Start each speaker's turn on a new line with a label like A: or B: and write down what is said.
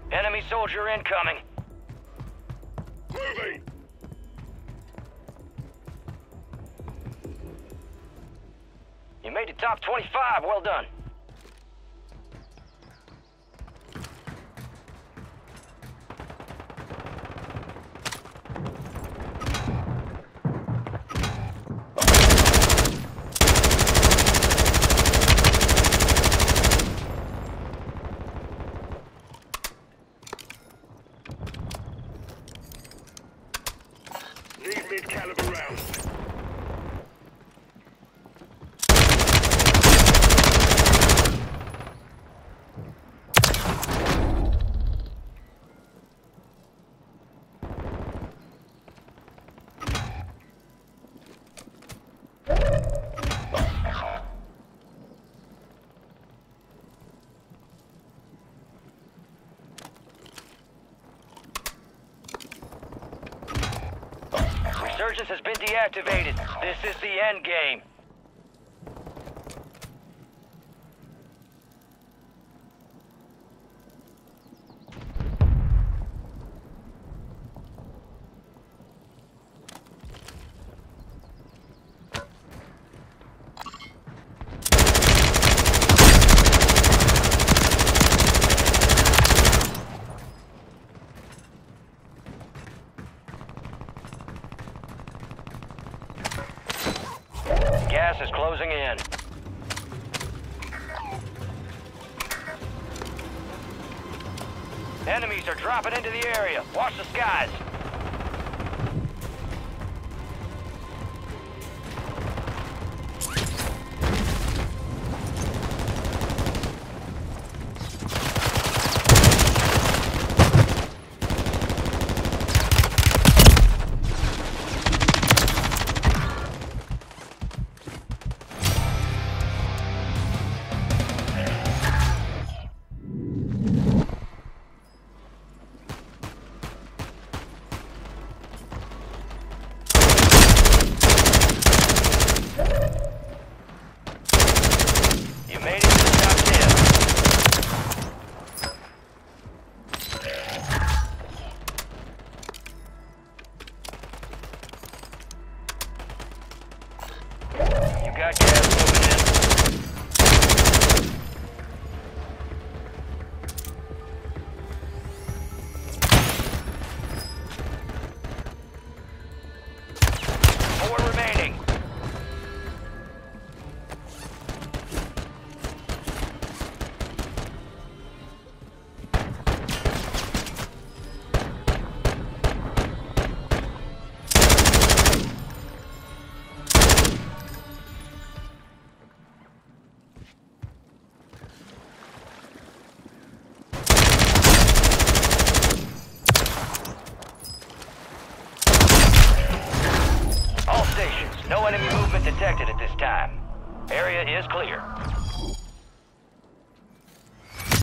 A: Enemy soldier incoming.
B: Moving!
A: You made the top 25. Well done.
B: Need mid-caliber rounds.
A: Resurgence has been deactivated. This is the end game. Gas is closing in. Enemies are dropping into the area. Watch the skies. You made it to the top 10. You got gas moving in. Four remaining. All stations, no enemy movement detected at this time. Area is clear.